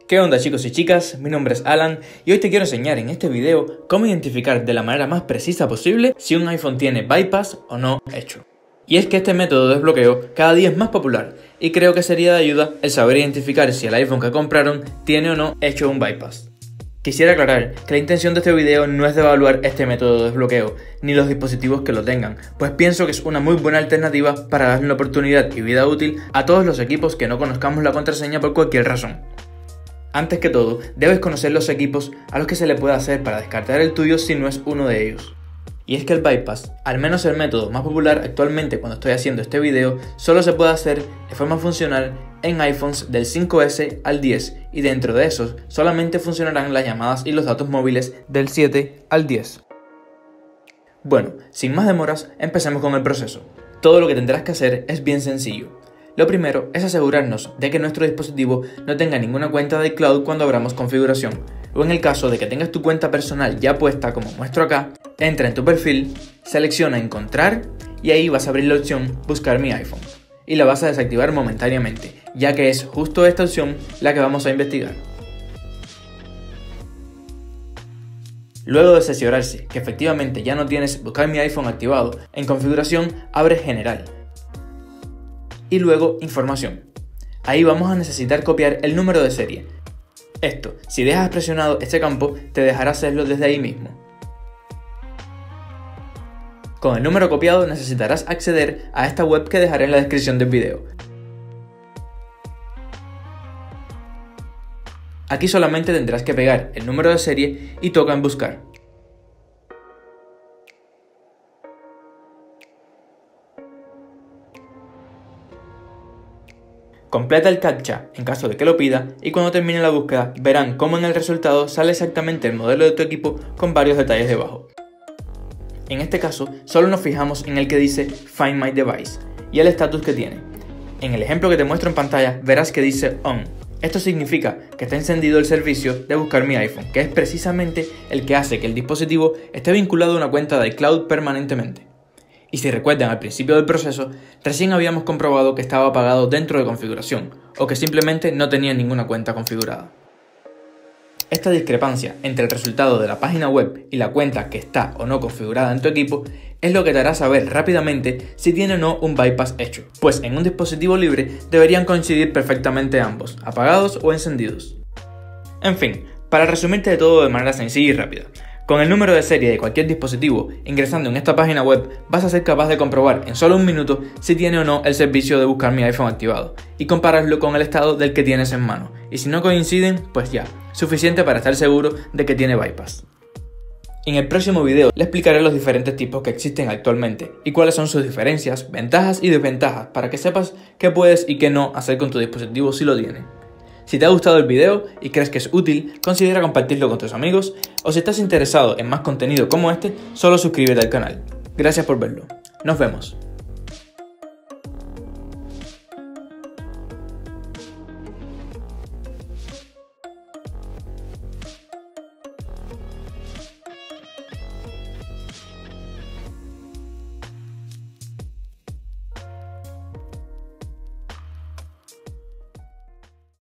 ¿Qué onda chicos y chicas? Mi nombre es Alan y hoy te quiero enseñar en este video cómo identificar de la manera más precisa posible si un iPhone tiene bypass o no hecho. Y es que este método de desbloqueo cada día es más popular y creo que sería de ayuda el saber identificar si el iPhone que compraron tiene o no hecho un bypass. Quisiera aclarar que la intención de este video no es de evaluar este método de desbloqueo, ni los dispositivos que lo tengan, pues pienso que es una muy buena alternativa para darle una oportunidad y vida útil a todos los equipos que no conozcamos la contraseña por cualquier razón. Antes que todo, debes conocer los equipos a los que se le puede hacer para descartar el tuyo si no es uno de ellos. Y es que el bypass, al menos el método más popular actualmente cuando estoy haciendo este video, solo se puede hacer de forma funcional en iPhones del 5S al 10 y dentro de esos solamente funcionarán las llamadas y los datos móviles del 7 al 10. Bueno, sin más demoras, empecemos con el proceso. Todo lo que tendrás que hacer es bien sencillo. Lo primero es asegurarnos de que nuestro dispositivo no tenga ninguna cuenta de iCloud cuando abramos configuración, o en el caso de que tengas tu cuenta personal ya puesta como muestro acá, entra en tu perfil, selecciona encontrar y ahí vas a abrir la opción buscar mi iPhone y la vas a desactivar momentáneamente, ya que es justo esta opción la que vamos a investigar. Luego de cerciorarse que efectivamente ya no tienes buscar mi iPhone activado, en configuración abre general y luego información. Ahí vamos a necesitar copiar el número de serie. Esto, si dejas presionado este campo, te dejará hacerlo desde ahí mismo. Con el número copiado necesitarás acceder a esta web que dejaré en la descripción del video. Aquí solamente tendrás que pegar el número de serie y toca en buscar. Completa el captcha en caso de que lo pida y cuando termine la búsqueda verán cómo en el resultado sale exactamente el modelo de tu equipo con varios detalles debajo. En este caso solo nos fijamos en el que dice Find My Device y el estatus que tiene. En el ejemplo que te muestro en pantalla verás que dice On. Esto significa que está encendido el servicio de buscar mi iPhone, que es precisamente el que hace que el dispositivo esté vinculado a una cuenta de iCloud permanentemente. Y si recuerdan al principio del proceso, recién habíamos comprobado que estaba apagado dentro de configuración, o que simplemente no tenía ninguna cuenta configurada. Esta discrepancia entre el resultado de la página web y la cuenta que está o no configurada en tu equipo es lo que te hará saber rápidamente si tiene o no un bypass hecho, pues en un dispositivo libre deberían coincidir perfectamente ambos, apagados o encendidos. En fin, para resumirte todo de manera sencilla y rápida, con el número de serie de cualquier dispositivo, ingresando en esta página web, vas a ser capaz de comprobar en solo un minuto si tiene o no el servicio de buscar mi iPhone activado y compararlo con el estado del que tienes en mano. Y si no coinciden, pues ya, suficiente para estar seguro de que tiene bypass. En el próximo video le explicaré los diferentes tipos que existen actualmente y cuáles son sus diferencias, ventajas y desventajas para que sepas qué puedes y qué no hacer con tu dispositivo si lo tiene. Si te ha gustado el video y crees que es útil, considera compartirlo con tus amigos o si estás interesado en más contenido como este, solo suscríbete al canal. Gracias por verlo. Nos vemos.